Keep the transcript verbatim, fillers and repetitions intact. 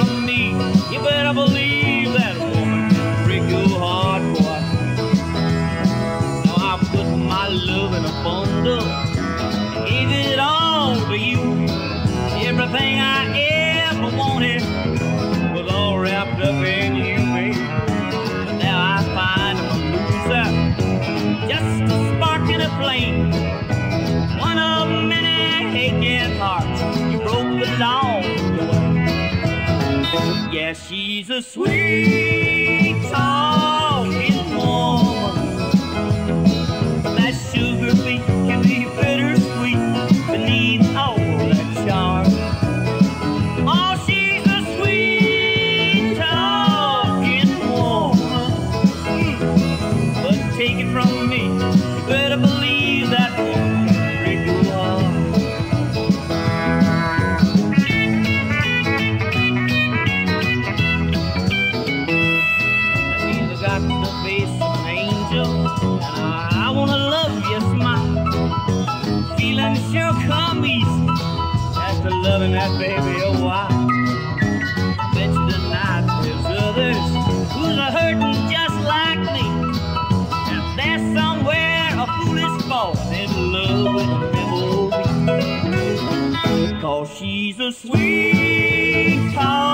from me, you better believe that woman can break your heart, boy. Now I put my love in a bundle, gave it all to you. Everything I ever wanted was all wrapped up in you, baby. But now I find I'm a loser, just a spark in a flame, one of many aching hearts you broke the long way. Yeah, she's a sweet talking woman. That sugar beet can be bittersweet beneath all that charm. Oh, she's a sweet talking woman. Mm. But take it from me, you better believe that woman can break your heart. She's got the face of an angel, and I, I wanna love you, smile. Feeling sure come easy after loving that baby a while. I bet you tonight there's others who's a hurting just like me, and there's somewhere a foolish boy in love with a memory. Cause she's a sweet talk